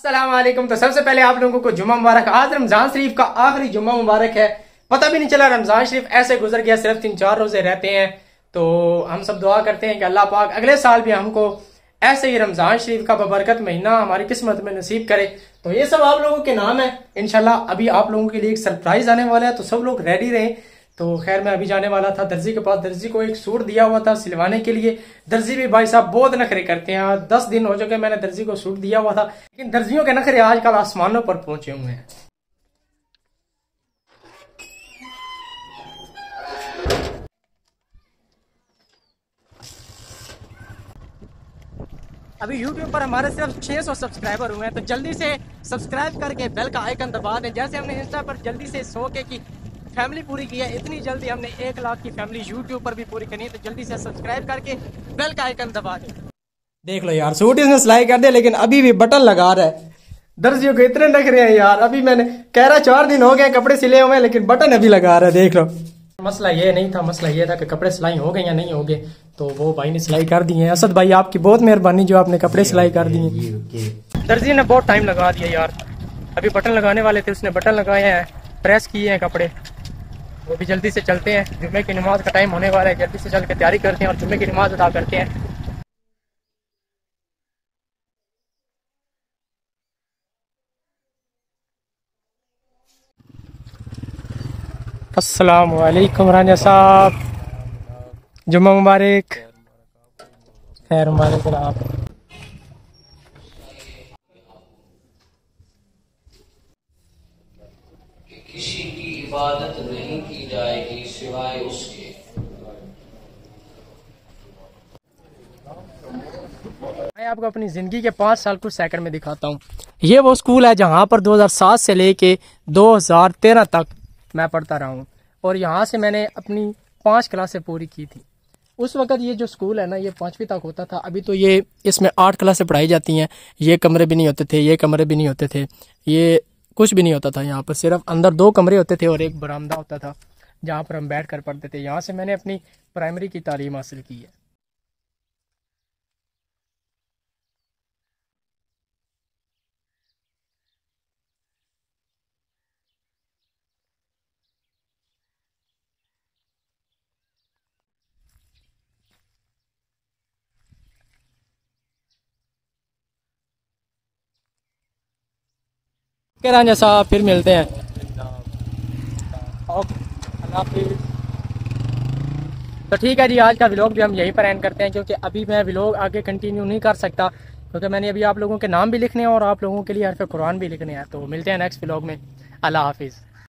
अस्सलाम वालेकुम। तो सबसे पहले आप लोगों को जुम्मा मुबारक। आज रमजान शरीफ का आखिरी जुम्मा मुबारक है। पता भी नहीं चला रमजान शरीफ ऐसे गुजर गया, सिर्फ 3-4 रोजे रहते हैं। तो हम सब दुआ करते हैं कि अल्लाह पाक अगले साल भी हमको ऐसे ही रमजान शरीफ का बबरकत महीना हमारी किस्मत में नसीब करे। तो ये सब आप लोगों के नाम है। इंशाल्लाह अभी आप लोगों के लिए एक सरप्राइज आने वाला है, तो सब लोग रेडी रहें। तो खैर मैं अभी जाने वाला था दर्जी के पास, दर्जी को एक सूट दिया हुआ था सिलवाने के लिए। दर्जी भी भाई साहब बहुत नखरे करते हैं। 10 दिन हो चुके मैंने दर्जी को सूट दिया हुआ था, लेकिन दर्जियों के नखरे आजकल आसमानों पर पहुंचे हुए हैं। अभी YouTube पर हमारे सिर्फ 600 सब्सक्राइबर हुए हैं, तो जल्दी से सब्सक्राइब करके बेल का आइकन दबा दें। जैसे हमने इंस्टा पर जल्दी से 100 की फैमिली पूरी की है, इतनी जल्दी हमने 1 लाख की फैमिली YouTube पर भी पूरी करनी है। तो जल्दी से सब्सक्राइब करके बेल का आइकन दबा दें। देख लो यार, सूट इसने सिलाई कर दिया लेकिन अभी भी बटन लगा रहा है। दर्जियों को इतने नख रहे हैं यार। अभी मैंने कह रहा 4 दिन हो गए कपड़े सिले हुए, लेकिन बटन अभी लगा रहा है। देख लो, मसला ये नहीं था, मसला ये था कि कपड़े सिलाई हो गए या नहीं हो गए। तो वो भाई ने सिलाई कर दिए हैं। असद भाई आपकी बहुत मेहरबानी जो आपने कपड़े सिलाई कर दिए। दर्जी ने बहुत टाइम लगा दिया यार। अभी बटन लगाने वाले थे, उसने बटन लगाए हैं, प्रेस किए हैं कपड़े। वो भी जल्दी से चलते हैं, जुम्मे की नमाज का टाइम होने वाला है। जल्दी से चल के तैयारी करते हैं और जुम्मे की नमाज अदा करते हैं। अस्सलाम वालेकुम राजा साहब, जुम्मा मुबारक। खैर मुबारक जनाब। किसी की इबादत नहीं की जाएगी सिवाय उसके। मैं आपको अपनी जिंदगी के 5 साल कुछ सेकंड में दिखाता हूँ। ये वो स्कूल है जहाँ पर 2007 से लेके 2013 तक मैं पढ़ता रहा हूँ, और यहाँ से मैंने अपनी 5 क्लासें पूरी की थी। उस वक्त ये जो स्कूल है ना, ये 5वीं तक होता था। अभी तो ये इसमें 8 क्लासें पढ़ाई जाती हैं। ये कमरे भी नहीं होते थे, ये कमरे भी नहीं होते थे, ये कुछ भी नहीं होता था। यहाँ पर सिर्फ अंदर 2 कमरे होते थे और एक बरामदा होता था जहाँ पर हम बैठ कर पढ़ते थे। यहाँ से मैंने अपनी प्राइमरी की तालीम हासिल की है। राजा साहब फिर मिलते हैं। ओके, अल्लाह हाफिज़। तो ठीक है जी, आज का व्लॉग भी हम यहीं पर एंड करते हैं, क्योंकि अभी मैं व्लॉग आगे कंटिन्यू नहीं कर सकता, क्योंकि मैंने अभी आप लोगों के नाम भी लिखने हैं और आप लोगों के लिए हरफ कुरान भी लिखने हैं। तो मिलते हैं नेक्स्ट व्लॉग में। अल्लाह हाफिज़।